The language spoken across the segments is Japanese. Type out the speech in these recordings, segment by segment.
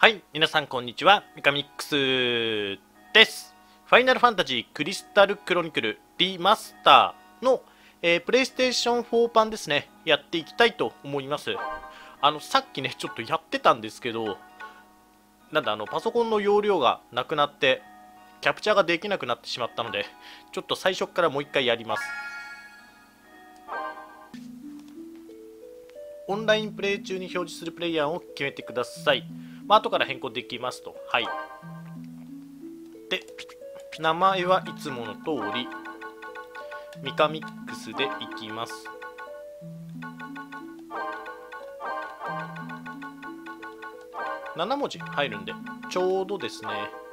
はい、皆さんこんにちは、ミカミックスです。ファイナルファンタジークリスタルクロニクルリマスターの、プレイステーション4版ですね、やっていきたいと思います。さっきね、ちょっとやってたんですけど、パソコンの容量がなくなって、キャプチャーができなくなってしまったので、ちょっと最初からもう一回やります。オンラインプレイ中に表示するプレイヤーを決めてください。後から変更できますと。はい。で、名前はいつもの通り、ミカミックスでいきます。7文字入るんで、ちょうどですね。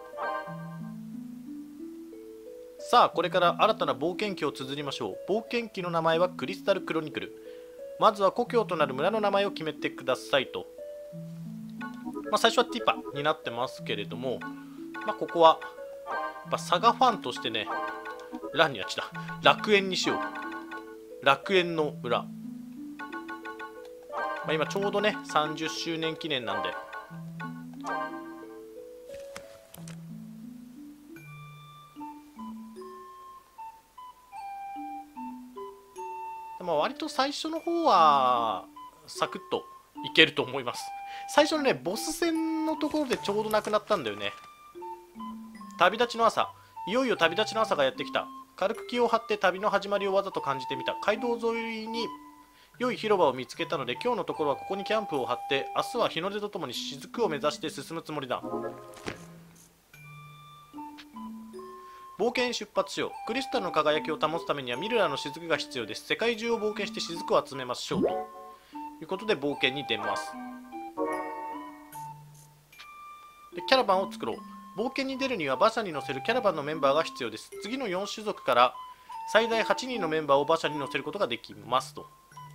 さあ、これから新たな冒険記を綴りましょう。冒険記の名前はクリスタルクロニクル。まずは故郷となる村の名前を決めてくださいと。最初はティパになってますけれども、ここはサガファンとしてね、ランにはちだ楽園にしよう。楽園の村。今ちょうどね30周年記念なんで、割と最初の方はサクッといけると思います。最初のねボス戦のところでちょうどなくなったんだよね。旅立ちの朝、いよいよ旅立ちの朝がやってきた。軽く気を張って旅の始まりをわざと感じてみた。街道沿いに良い広場を見つけたので、今日のところはここにキャンプを張って、明日は日の出とともに雫を目指して進むつもりだ。冒険出発しよう。クリスタルの輝きを保つためにはミルラの雫が必要です。世界中を冒険して雫を集めましょうということで冒険に出ます。でキャラバンを作ろう。冒険に出るには馬車に乗せるキャラバンのメンバーが必要です。次の4種族から最大8人のメンバーを馬車に乗せることができますと。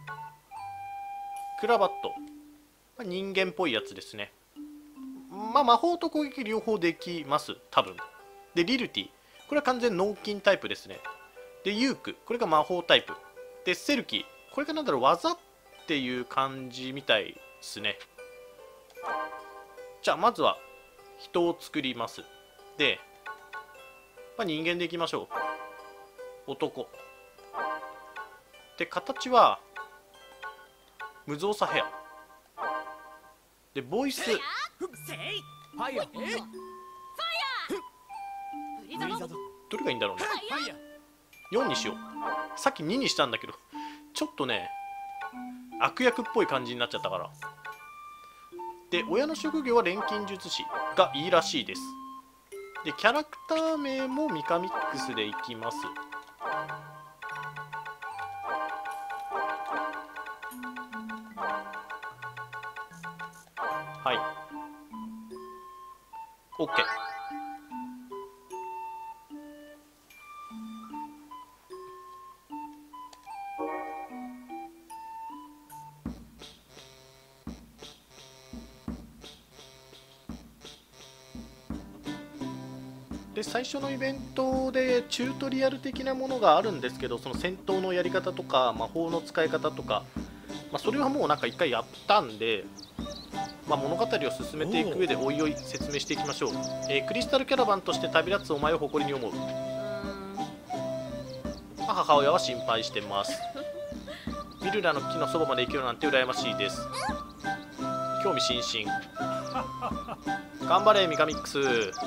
クラバット、人間っぽいやつですね。魔法と攻撃両方できます多分。でリルティ、これは完全脳筋タイプですね。でユーク、これが魔法タイプで、セルキー、これが技っていう感じみたいですね。じゃあまずは人を作ります。で、人間でいきましょう。男で、形は無造作ヘアで、ボイスどれがいいんだろうね。4にしよう。さっき2にしたんだけど、ちょっとね悪役っぽい感じになっちゃったから。で、親の職業は錬金術師がいいらしいです。で、キャラクター名もミカミックスでいきます。はい、 OK。で、最初のイベントでチュートリアル的なものがあるんですけど、その戦闘のやり方とか魔法の使い方とか、それはもう一回やったんで、物語を進めていく上でおいおい説明していきましょう。クリスタルキャラバンとして旅立つお前を誇りに思う。母親は心配してます。ミルラの木のそばまで行けるなんて羨ましいです。興味津々。頑張れミカミックス。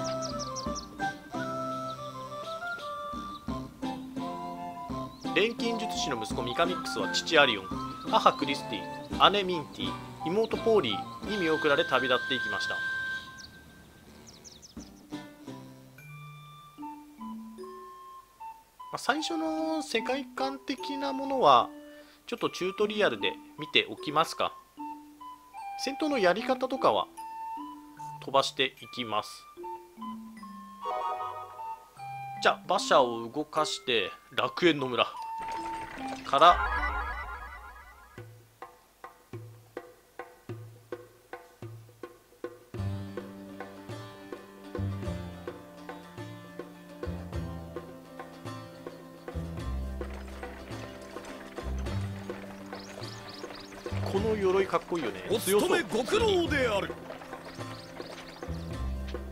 錬金術師の息子ミカミックスは父アリオン、母クリスティ、姉ミンティ、妹ポーリーに見送られ旅立っていきました。最初の世界観的なものはちょっとチュートリアルで見ておきますか。戦闘のやり方とかは飛ばしていきます。じゃあ馬車を動かして楽園の村からこの鎧かっこいいよね。 お勤めご苦労である。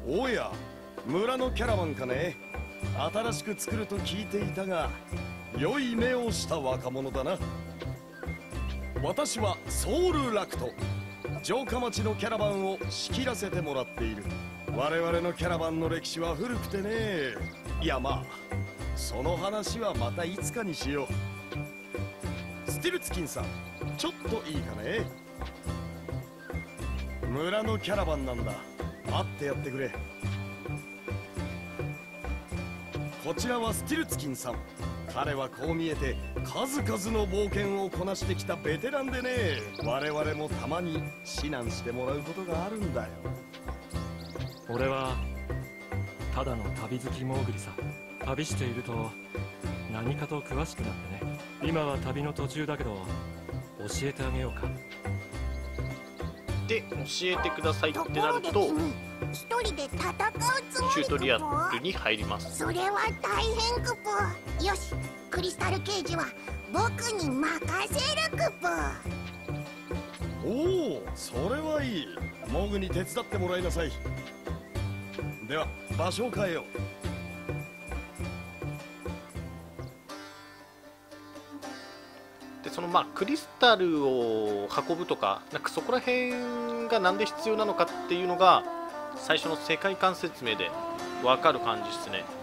おや、村のキャラバンかね。新しく作ると聞いていたが、良い目をした若者だな。私はソウルラクト、城下町のキャラバンを仕切らせてもらっている。我々のキャラバンの歴史は古くてね。いや、まあその話はまたいつかにしよう。スティルツキンさん、ちょっといいかね。村のキャラバンなんだ。会ってやってくれ。こちらはスティルツキンさん。彼はこう見えて数々の冒険をこなしてきたベテランでね。我々もたまに指南してもらうことがあるんだよ。 俺はただの旅好きモーグリさ。旅していると何かと詳しくなってね。今は旅の途中だけど教えてあげようか。 で、教えてくださいってなると一人で戦うつもりチュートリアかルに入ります。 それは大変クプ。よし、クリスタルケージは僕に任せるクプ。 おお、それはいい。モグに手伝ってもらいなさい。では場所を変えよう。 でそのクリスタルを運ぶとか、なんかそこら辺がなんで必要なのかっていうのが最初の世界観説明で分かる感じですね。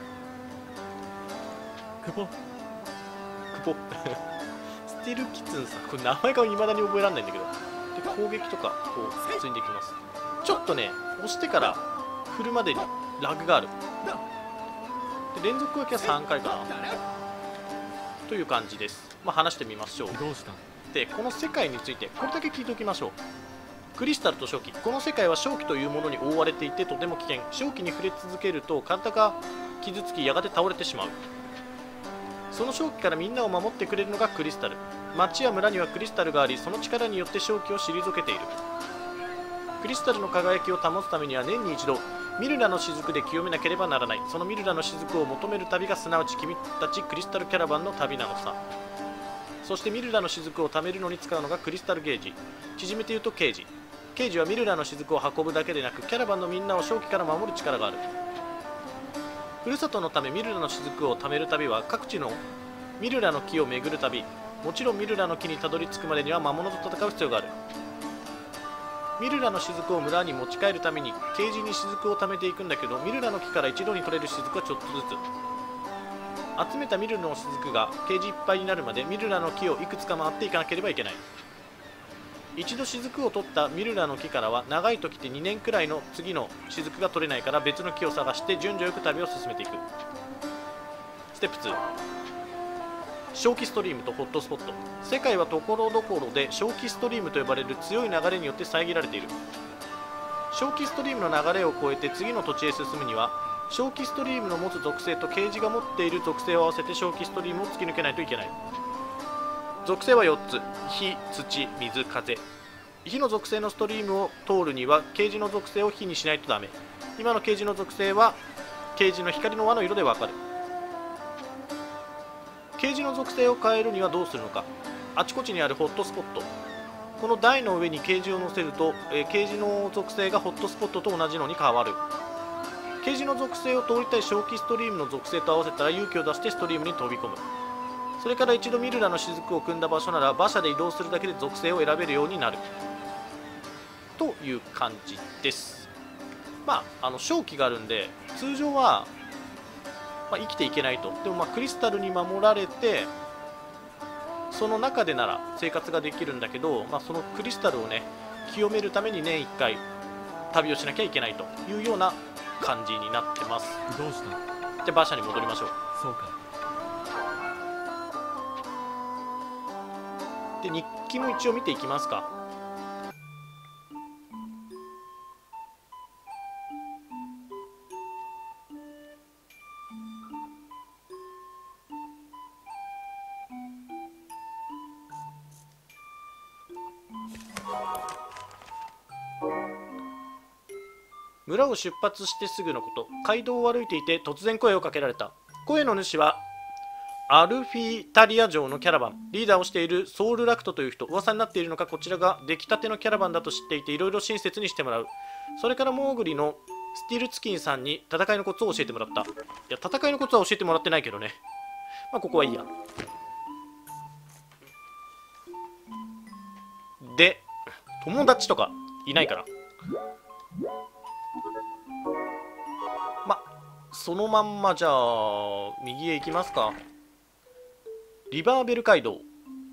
クポクポスティルキツンさん、これ名前が未だに覚えられないんだけど、で攻撃とかこう普通にできます。ちょっとね、押してから振るまでにラグがある。で連続分けは3回かなという感じです。話してみましょう。 どうした？ でこの世界についてこれだけ聞いておきましょう。クリスタルと正気、この世界は正気というものに覆われていてとても危険。正気に触れ続けると体が傷つきやがて倒れてしまう。その正気からみんなを守ってくれるのがクリスタル。町や村にはクリスタルがあり、その力によって正気を退けている。クリスタルの輝きを保つためには年に一度ミルラの雫で清めなければならない。そのミルラの雫を求める旅がすなわち君たちクリスタルキャラバンの旅なのさ。そしてミルラの雫を貯めるのに使うのがクリスタルゲージ、縮めて言うとケージ。ケージはミルラの雫を運ぶだけでなくキャラバンのみんなを正気から守る力がある。ふるさとのためミルラの雫を貯める旅は各地のミルラの木を巡る旅。もちろんミルラの木にたどり着くまでには魔物と戦う必要がある。ミルラの雫を村に持ち帰るためにケージに雫を貯めていくんだけど、ミルラの木から一度に取れる雫はちょっとずつ。集めたミルラの雫がケージいっぱいになるまでミルラの木をいくつか回っていかなければいけない。一度雫を取ったミルラの木からは長い時って2年くらいの次の雫が取れないから別の木を探して順序よく旅を進めていく。ステップ2、正気ストリームとホットスポット。世界はところどころで正気ストリームと呼ばれる強い流れによって遮られている。正気ストリームの流れを越えて次の土地へ進むには正気ストリームの持つ属性とケージが持っている属性を合わせて正気ストリームを突き抜けないといけない。属性は4つ、火、土、水、風。火の属性のストリームを通るにはケージの属性を火にしないとダメ。今のケージの属性はケージの光の輪の色でわかる。ケージの属性を変えるにはどうするのか。あちこちにあるホットスポット、この台の上にケージを乗せると、ケージの属性がホットスポットと同じのに変わる。ケージの属性を通りたい正気ストリームの属性と合わせたら勇気を出してストリームに飛び込む。それから一度ミルラの雫を組んだ場所なら馬車で移動するだけで属性を選べるようになるという感じです。正気があるんで通常は生きていけないと。でもクリスタルに守られてその中でなら生活ができるんだけど、そのクリスタルをね清めるために年1回旅をしなきゃいけないというような感じになってます。 どうした？ じゃあ馬車に戻りましょう。 そうか。 で日記も一応見ていきますか。村を出発してすぐのこと、街道を歩いていて突然声をかけられた。声の主はアルフィタリア城のキャラバン、リーダーをしているソウルラクトという人。噂になっているのかこちらが出来たてのキャラバンだと知っていていろいろ親切にしてもらう。それからモーグリのスティルツキンさんに戦いのコツを教えてもらった。いや、戦いのコツは教えてもらってないけどね。まあここはいいや。で、友達とかいないから、まそのまんまじゃあ右へ行きますか。リバーベル街道。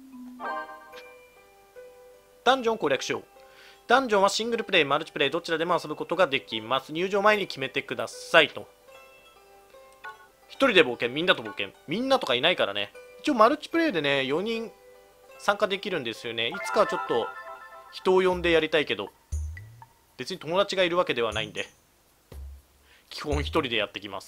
ダンジョンを攻略しよう。ダンジョンはシングルプレイ、マルチプレイどちらでも遊ぶことができます。入場前に決めてくださいと。一人で冒険、みんなと冒険。みんなとかいないからね。一応マルチプレイでね、4人参加できるんですよね。いつかはちょっと人を呼んでやりたいけど、別に友達がいるわけではないんで、基本一人でやってきます。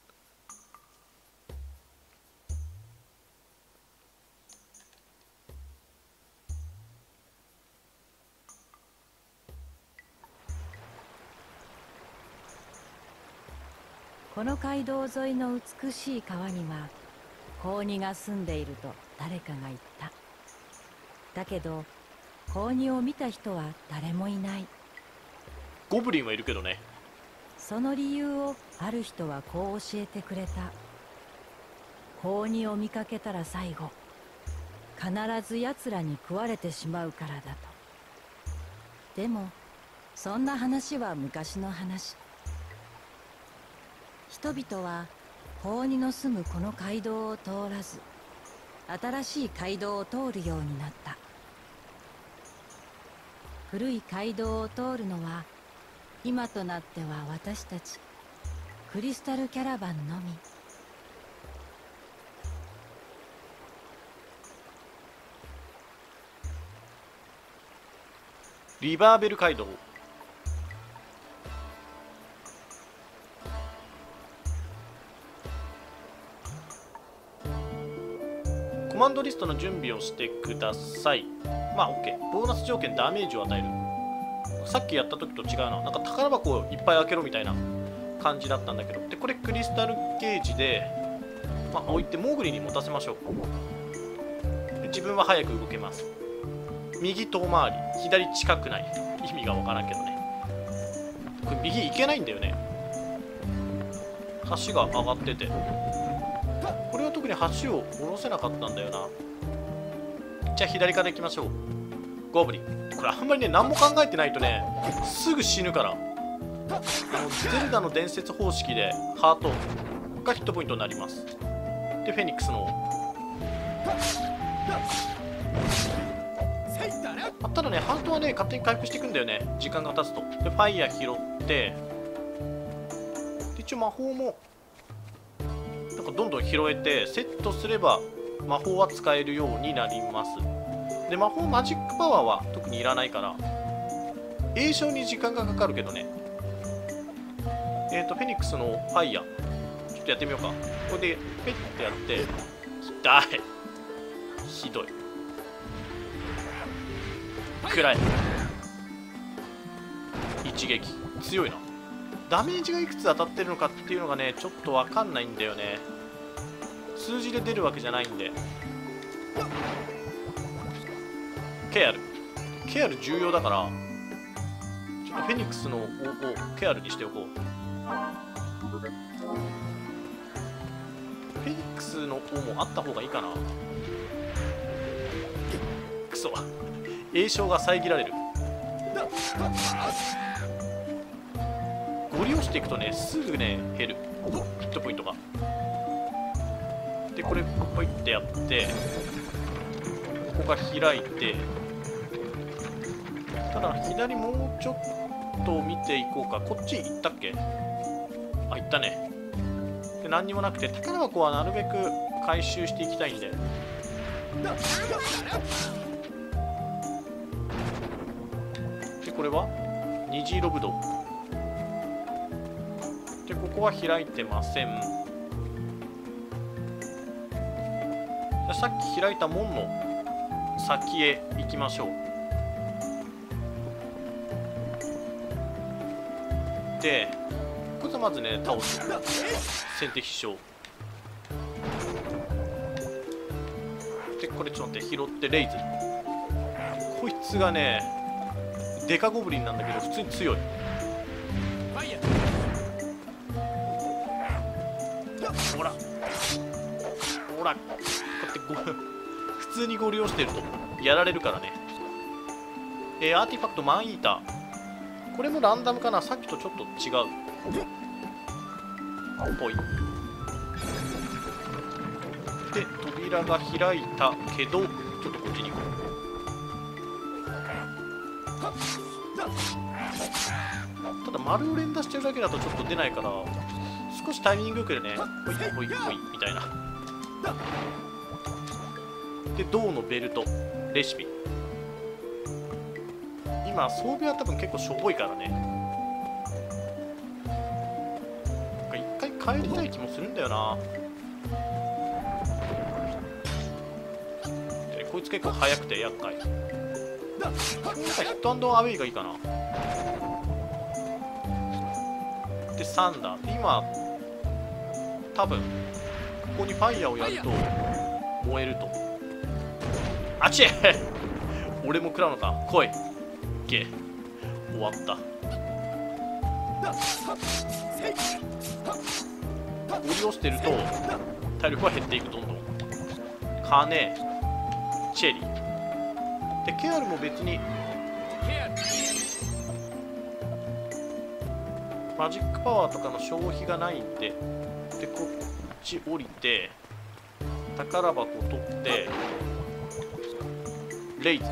この街道沿いの美しい川には高2が住んでいると誰かが言った。だけど高2を見た人は誰もいない。 ゴブリンはいるけどね。 その理由をある人はこう教えてくれた。高2を見かけたら最後必ず奴らに食われてしまうからだと。でもそんな話は昔の話。人々は高2の住むこの街道を通らず新しい街道を通るようになった。古い街道を通るのは今となっては私たちクリスタルキャラバンのみ。 リバーベル街道。コマンドリストの準備をしてください。まあ OK。ボーナス条件ダメージを与える。さっきやった時と違うな。なんか宝箱をいっぱい開けろみたいな感じだったんだけど。で、これクリスタルゲージで、まあ、置いてモーグリに持たせましょう。で自分は早く動けます。右遠回り、左近くない。意味がわからんけどね。これ右行けないんだよね。橋が上がってて。これは特に橋を下ろせなかったんだよな。じゃあ左から行きましょう。ゴブリン。これあんまりね、何も考えてないとね、すぐ死ぬから。ゼルダの伝説方式でハートがヒットポイントになります。で、フェニックスのただね、ハートはね、勝手に回復していくんだよね、時間が経つと。で、ファイヤー拾って、で一応魔法もなんかどんどん拾えて、セットすれば魔法は使えるようになります。で、魔法マジックパワーは特にいらないから、栄唱に時間がかかるけどね。フェニックスのファイヤー、ちょっとやってみようか。これでペッてやって、痛い。ひどい。暗い。一撃強いな。ダメージがいくつ当たってるのかっていうのがね、ちょっと分かんないんだよね。数字で出るわけじゃないんで。ケアル重要だから、ちょっとフェニックスの方向ケアルにしておこう。フェニックスの方もあった方がいいかな。クソ、栄唱が遮られる。ゴリ押していくとね、すぐね減るヒットポイントが。で、これポイってやって、ここが開いて、ただ左もうちょっと見ていこうか。こっち行ったっけ？あ、行ったね。で、何にもなくて、宝箱はなるべく回収していきたいんで。で、これは虹色ぶどうで、ここは開いてません。じゃあさっき開いた門の先へ行きましょう。で、こいつはまずね、倒す。先手必勝。で、これちょっと待って、拾ってレイズ。こいつがね、デカゴブリンなんだけど普通に強い。 ほらほら、こうやって普通にゴリ押してるとやられるからね。アーティファクトマンイーター、これもランダムかな。さっきとちょっと違うぽい。で扉が開いたけど、ちょっとこっちに行こう。ただ丸を連打してるだけだとちょっと出ないから、少しタイミングよくでね、ほいほいほいみたいな。で銅のベルトレシピ、今装備は多分結構しょぼいからね、一回帰りたい気もするんだよな。でこいつ結構速くて厄介。なんかヒットアンドアウェイがいいかな。でサンダー、今多分ここにファイヤーをやると燃えると。あっち俺も食らうのか。来い。終わった。ゴリ押してると体力は減っていく。どんどんカネ、チェリーでケアルも別にマジックパワーとかの消費がないんで、でこっち降りて宝箱を取ってレイズ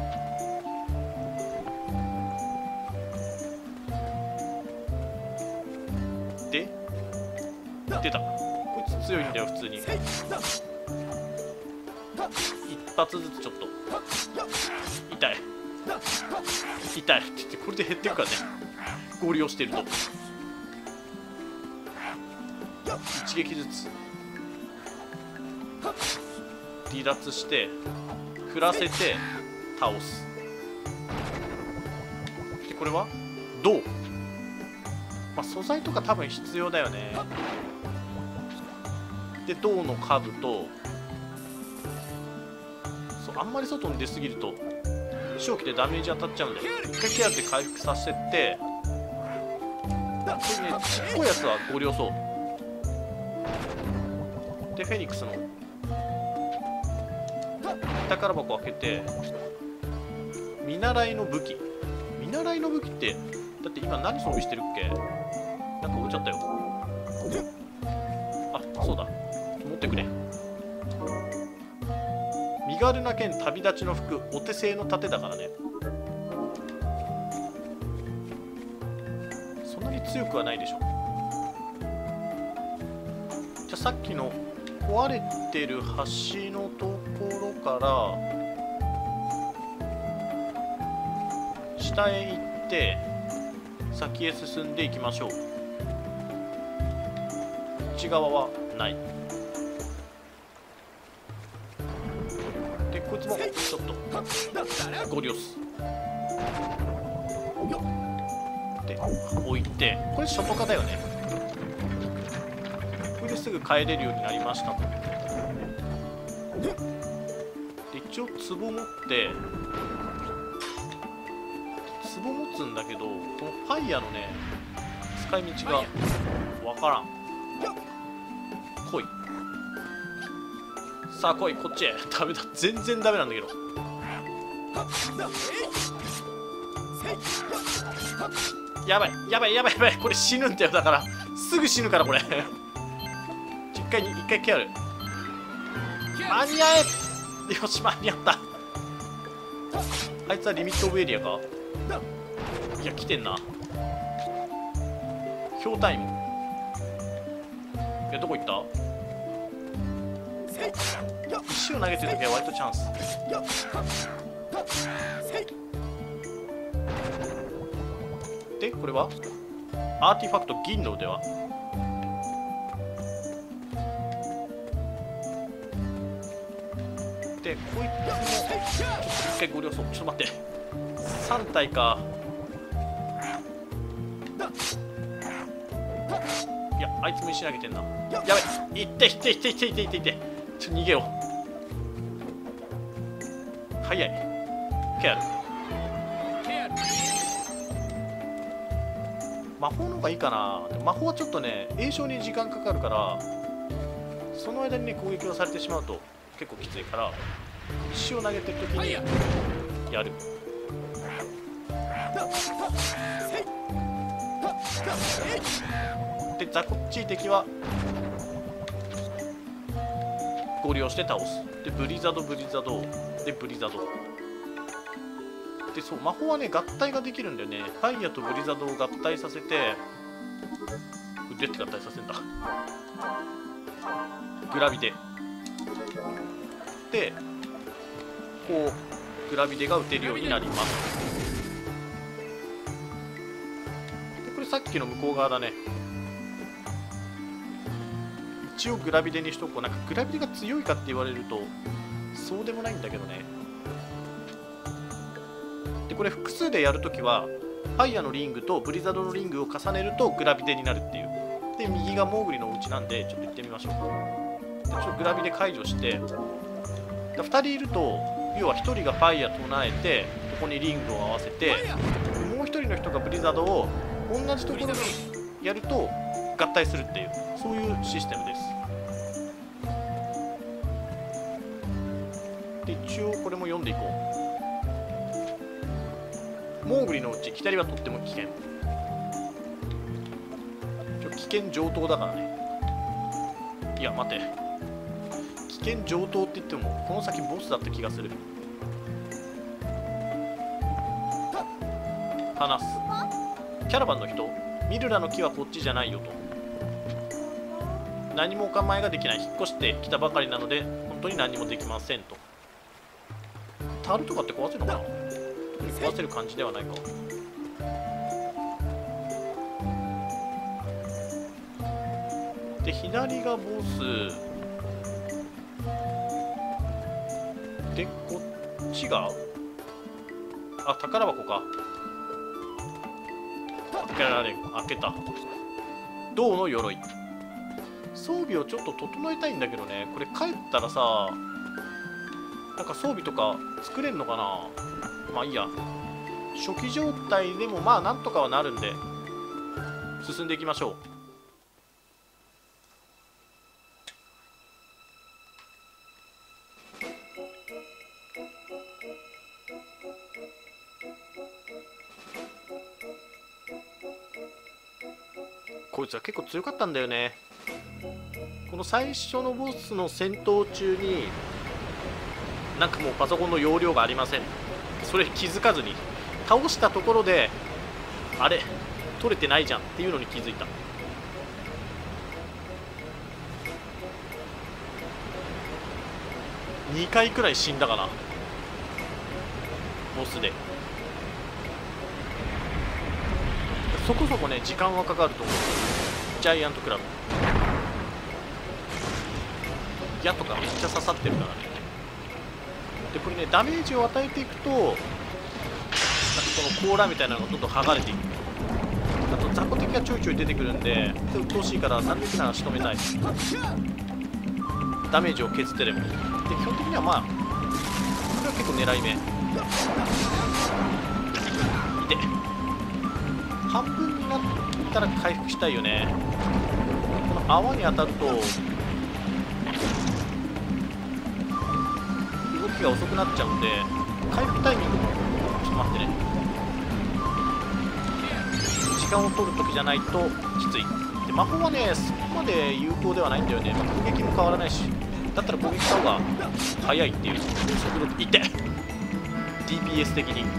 で出た。こいつ強いんだよ普通に。一発ずつちょっと痛い痛いって言って、これで減ってるからね、ゴリ押してると。一撃ずつ離脱して振らせて倒す。でこれは銅、まあ、素材とか多分必要だよね。で銅の兜、そうあんまり外に出すぎると正気でダメージ当たっちゃうんで、一回ケアで回復させてって、これねちっこいやつはゴリ押そう。でフェニックスの宝箱開けて、見習いの武器、見習いの武器ってだって今何装備してるっけ。なんか置いちゃったよ。あ、そうだ、持ってくれ。身軽な剣、旅立ちの服、お手製の盾だからね。そんなに強くはないでしょ。じゃあさっきの壊れてる橋のところから下へ行って先へ進んでいきましょう。内側はない。でこいつもちょっとゴリ押す。で置いて、これ外化だよね。これですぐ帰れるようになりましたと。で一応壺持って壺持つんだけど、このファイヤーのね使い道がわからん。来い、さあ来い、こっちへ。ダメだ、全然ダメなんだけど。やばいやばいやばいやばい、これ死ぬんだよ。だからすぐ死ぬからこれ一回ケアる。間に合え。よし間に合った。あいつはリミットオブエリアか。いや来てんな。氷タイム。いやどこ行った。石を投げてるときは割とチャンス。でこれはアーティファクト銀の腕輪。でこいつも一回ゴリ押そう。ちょっと待って、3体か。いやあいつも石投げてんな。やばい、いってちょっと逃げよう。早いケアル。魔法の方がいいかな。魔法はちょっとね栄唱に時間かかるからその間にね攻撃をされてしまうと結構きついから、石を投げてる時にやる。でザコッチー敵はゴリ押して倒す。でブリザドブリザドでブリザドで、そう魔法はね合体ができるんだよね。ファイヤとブリザドを合体させて、どうやって合体させるんだ。グラビデでこうグラビデが打てるようになります。でこれさっきの向こう側だね。一応グラビデにしとこう。なんかグラビデが強いかって言われるとそうでもないんだけどね。でこれ複数でやるときはファイヤーのリングとブリザードのリングを重ねるとグラビデになるっていう。で右がモーグリのお家なんでちょっと行ってみましょう。でちょっとグラビデ解除して、2人いると要は1人がファイヤー唱えてここにリングを合わせて、もう1人の人がブリザードを同じところにやると合体するっていう、そういうシステムです。で一応これも読んでいこう。モーグリのうち左はとっても危険。危険上等だからね。いや待て、危険上等って言ってもこの先ボスだった気がする。話す。キャラバンの人、ミルラの木はこっちじゃないよと。何もお構いができない。引っ越してきたばかりなので本当に何もできませんと。樽とかって壊せるのかな。壊せる感じではないか。で左がボスで、こっちが宝箱か。開けられん。開けた。銅の鎧。装備をちょっと整えたいんだけどね。これ帰ったらさ、なんか装備とか作れんのかな。まあいいや。初期状態でもまあなんとかはなるんで進んでいきましょう。こいつは結構強かったんだよね。この最初のボスの戦闘中になんかもうパソコンの容量がありません。それ気づかずに倒したところであれ取れてないじゃんっていうのに気づいた。2回くらい死んだかな、ボスで。そこそこね時間はかかると思う。ジャイアントクラブ矢とかめっちゃ刺さってるからね。でこれねダメージを与えていくとなんかこの甲羅みたいなのがどんどん剥がれていく。あと雑魚敵がちょいちょい出てくるんで鬱陶しいからなるべくなら仕留めたい。ダメージを削ってでも。で基本的にはまあこれは結構狙い目。いて半分になったら回復したいよね。この泡に当たると動きが遅くなっちゃうんで回復タイミングもちょっと待ってね、時間を取るときじゃないときつい。で魔法はねそこまで有効ではないんだよね。攻撃も変わらないし、だったら攻撃した方が早いっていう速度。いって DPS 的に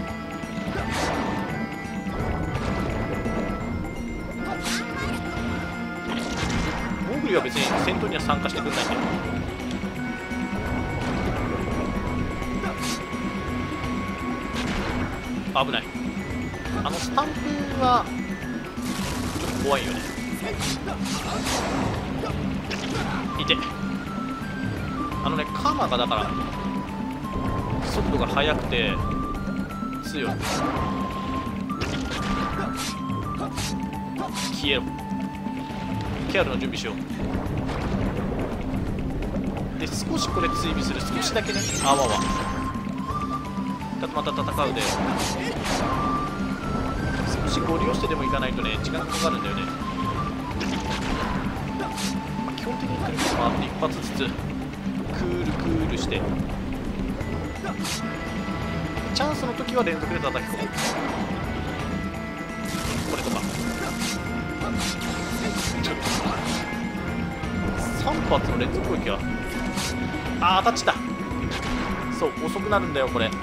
モーグリは別に戦闘には参加してくれないんだよ。危ない。あのスタンプはちょっと怖いよね。いてあのねカーマがだから速度が速くて強い。消えろ。ケアルの準備しよう。で少しこれ追尾する。少しだけね泡はまた戦うで少しゴリ押してでもいかないとね時間がかかるんだよね。まあ、基本的にくるくる回って一発ずつクールしてチャンスの時は連続で叩き込む。これとか3発の連続攻撃は当たっちゃった。そう遅くなるんだよこれ。ち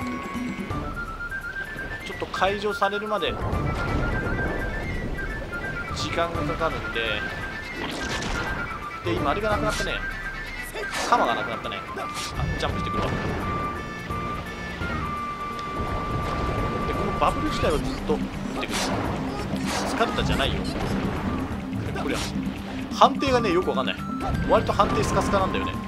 ょっと解除されるまで時間がかかるんで、今あれがなくなったね。鎌がなくなったね。ジャンプしてくるわ。でこのバブル自体はずっと打ってくる。疲れたじゃないよこれは。判定がねよくわかんない。割と判定スカスカなんだよね。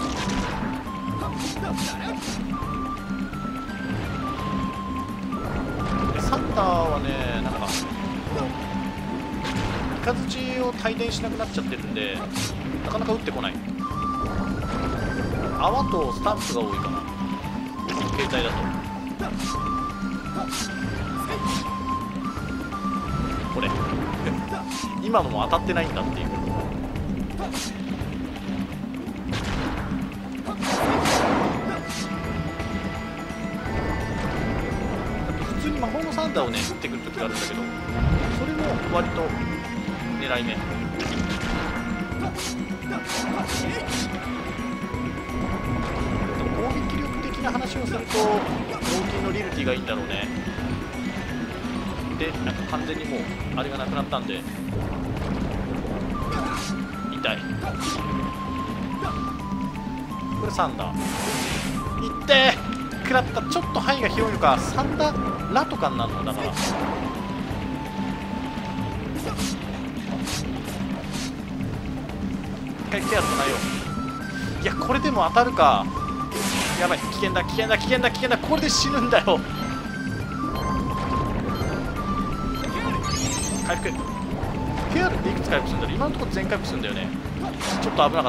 でサンダーはねなんか雷を帯電しなくなっちゃってるんでなかなか打ってこない。泡とスタンプが多いかな携帯だと。これ今のも当たってないんだっていう。普通に魔法のサンダーをね打ってくる時があるんだけど、それも割と狙い目。攻撃力的な話をすると脳筋のリルティがいいんだろうね。でなんか完全にもうあれがなくなったんで痛い。これサンダーいってー食らった。ちょっと範囲が広いのか。サンダーラとかになるのだから一回ケアとないよ。いやこれでも当たるか。やばい危険だ危険だ危険だ危険だ。これで死ぬんだよ。回復 PR っていくつ回復するんだろう。今のところ全回復するんだよね。ちょっと危なかった。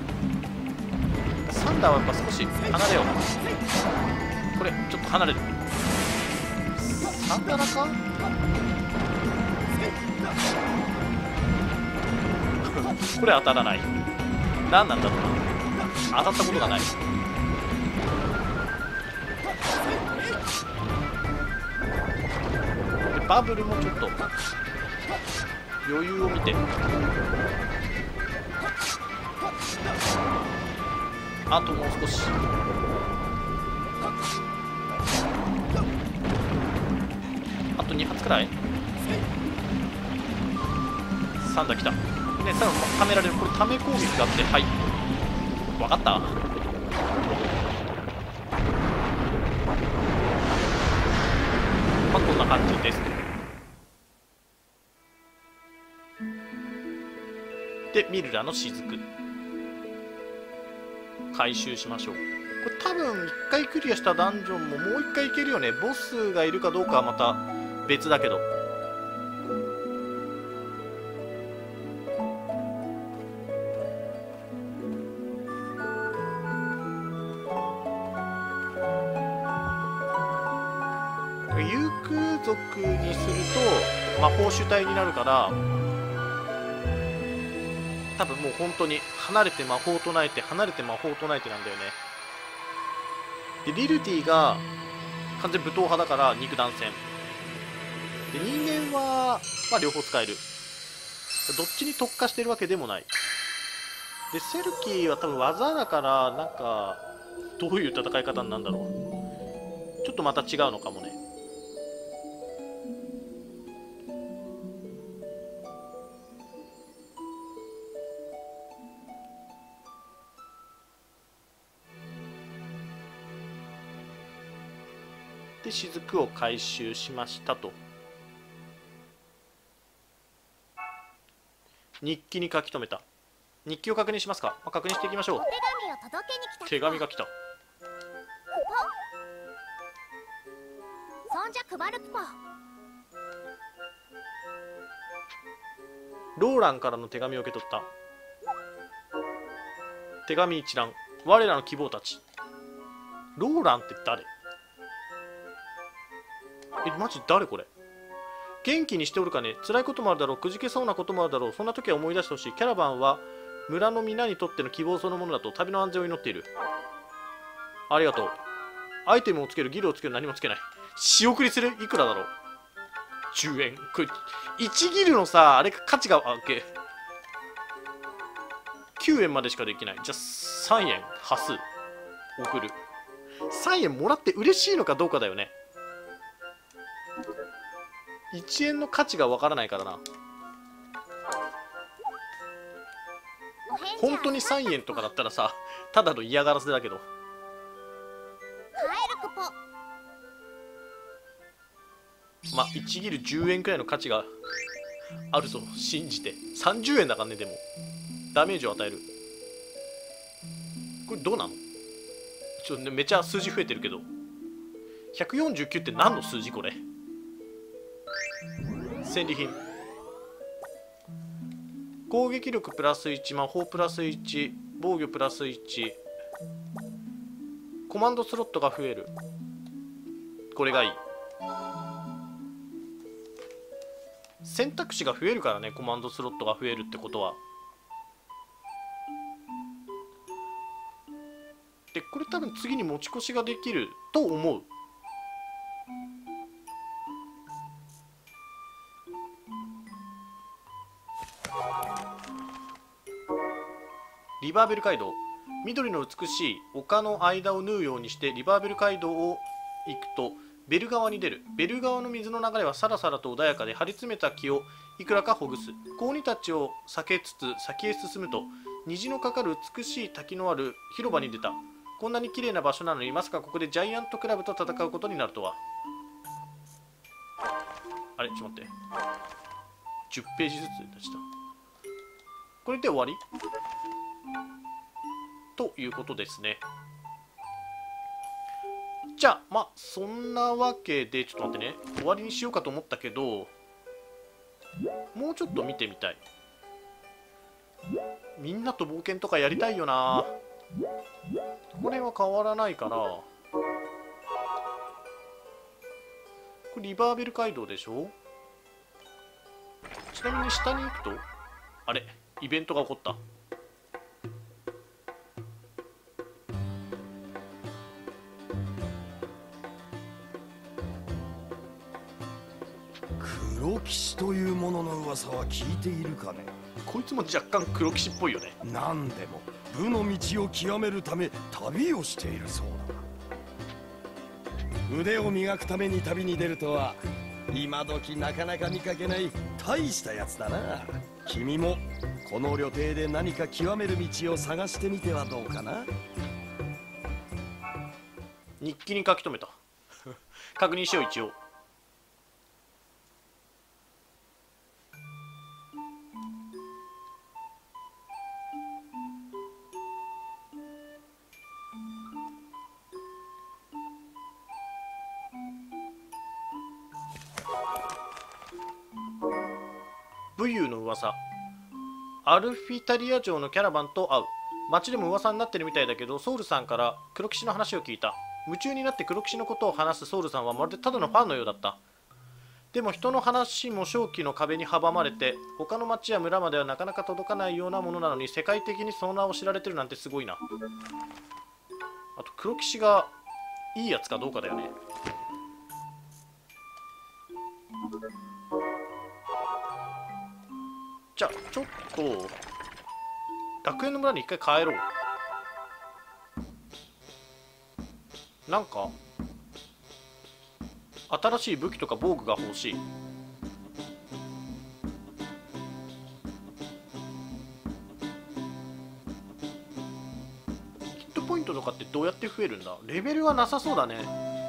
サンダーはやっぱ少し離れよう。これちょっと離れる。サンダーかこれ当たらない。何なんだろうな。当たったことがない。でバブルもちょっと余裕を見て。あともう少し。あと2発くらい。3打来たね。最後ためられる。これため攻撃があって、はい分かった。まあこんな感じです。でミルラの雫回収しましょう。これ多分1回クリアしたダンジョンももう1回いけるよね。ボスがいるかどうかはまた別だけど。有空族にすると魔法主体になるから多分もう本当に離れて魔法を唱えて離れて魔法を唱えてなんだよね。でリルティが完全武闘派だから肉弾戦で人間は、まあ、両方使える。どっちに特化してるわけでもない。でセルキーは多分技だからなんかどういう戦い方なんだろう。ちょっとまた違うのかもね。で雫を回収しましたと。日記に書き留めた。日記を確認しますか。まあ、確認していきましょう。 お手紙を届けに来た。 手紙が来た。 そんじゃ配るきぽ。 ローランからの手紙を受け取った。手紙一覧。我らの希望たち。ローランって誰？マジ誰これ。元気にしておるかね。辛いこともあるだろう。くじけそうなこともあるだろう。そんな時は思い出してほしい。キャラバンは村の皆にとっての希望そのものだと旅の安全を祈っている。ありがとう。アイテムをつける、ギルをつける、何もつけない。仕送りする、いくらだろう。10円。これ1ギルのさあれ価値が9円までしかできない。じゃあ3円端数送る。3円もらって嬉しいのかどうかだよね。1円の価値がわからないからな。本当に3円とかだったらさ、ただの嫌がらせだけど。まあ1ギル10円くらいの価値があると信じて。30円だからね。でもダメージを与える。これどうなの？ちょっとね、めちゃ数字増えてるけど、149って何の数字これ？戦利品。攻撃力プラス1、魔法プラス1、防御プラス1、コマンドスロットが増える。これがいい。選択肢が増えるからね、コマンドスロットが増えるってことは。でこれ多分次に持ち越しができると思う。リバーベル街道。緑の美しい丘の間を縫うようにしてリバーベル街道を行くとベル川に出る。ベル川の水の流れはさらさらと穏やかで、張り詰めた木をいくらかほぐす。子鬼たちを避けつつ先へ進むと、虹のかかる美しい滝のある広場に出た。こんなに綺麗な場所なのに、まさかここでジャイアントクラブと戦うことになるとは。あれちょっと待って、10ページずつ出した。これで終わりということですね。じゃあまあそんなわけでちょっと待ってね、終わりにしようかと思ったけど、もうちょっと見てみたい。みんなと冒険とかやりたいよな。これは変わらないから、これリバーベル街道でしょ。ちなみに下に行くとあれイベントが起こった。 黒騎士というものの噂は聞いているかね。 こいつも若干黒騎士っぽいよね。 何でも武の道を極めるため旅をしているそうだ。腕を磨くために旅に出るとは今時なかなか見かけない大したやつだな。君もこの旅程で何か極める道を探してみてはどうかな。 日記に書き留めた確認しよう一応。武勇の噂。アルフィタリア城のキャラバンと会う。街でも噂になってるみたいだけど、ソウルさんから黒騎士の話を聞いた。夢中になって黒騎士のことを話すソウルさんはまるでただのファンのようだった。でも人の話も正気の壁に阻まれて、他の町や村まではなかなか届かないようなものなのに、世界的にその名を知られてるなんてすごいな。あと黒騎士がいいやつかどうかだよね。じゃあちょっと楽園の村に一回帰ろう。なんか新しい武器とか防具が欲しい。ヒットポイントとかってどうやって増えるんだ。レベルはなさそうだね。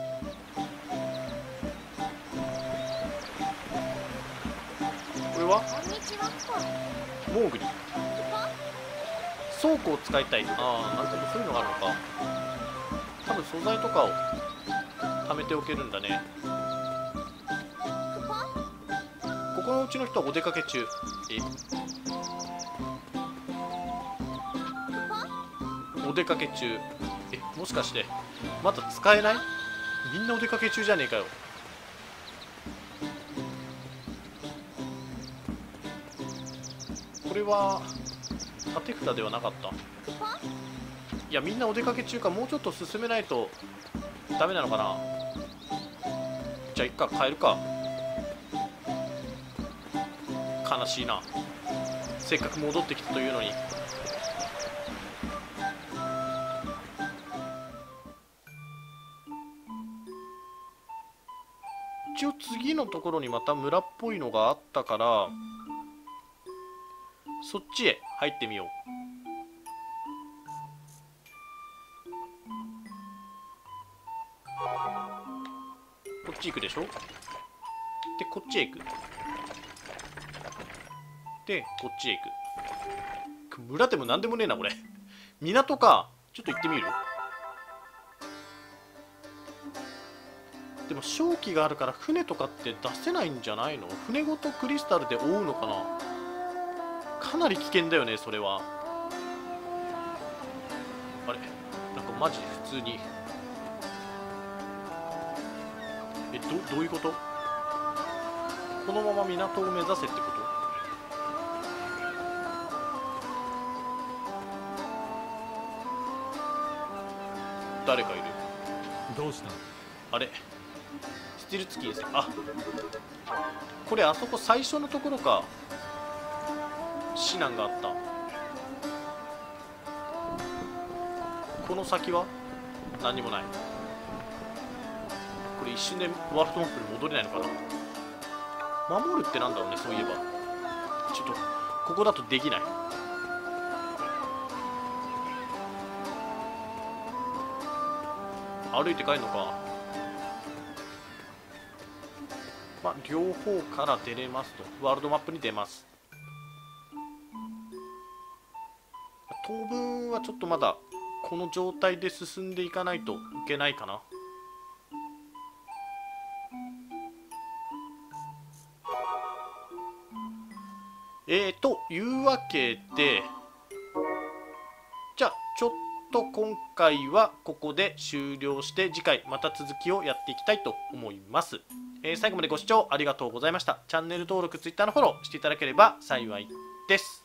これはモーグリ。倉庫を使いたい。ああ、なるほど、そういうのがあるのか。多分素材とかを貯めておけるんだね。ここのうちの人はお出かけ中。お出かけ中。もしかしてまだ使えない？みんなお出かけ中じゃねえかよ。これは縦札ではなかった。いや、みんなお出かけ中か。もうちょっと進めないとダメなのかな。じゃあ一回変えるか。悲しいな、せっかく戻ってきたというのに。一応次のところにまた村っぽいのがあったから、そっちへ入ってみよう。こっち行くでしょ。でこっちへ行く。でこっちへ行く。村でも何でもねえなこれ。港か。ちょっと行ってみる。でも正気があるから船とかって出せないんじゃないの。船ごとクリスタルで覆うのかな。かなり危険だよねそれは。あれなんかマジで普通にどういうこと。このまま港を目指せってこと。誰かいる。 どうした。 あれスティルツキンさん。あ、これあそこ最初のところか。指南があった。この先は何にもない。これ一瞬でワールドマップに戻れないのかな。守るってなんだろうね。そういえばちょっとここだとできない。歩いて帰るのか。まあ両方から出れますと。ワールドマップに出ます。当分はちょっとまだこの状態で進んでいかないといけないかな。というわけで、じゃあちょっと今回はここで終了して、次回また続きをやっていきたいと思います。最後までご視聴ありがとうございました。チャンネル登録、Twitter のフォローしていただければ幸いです。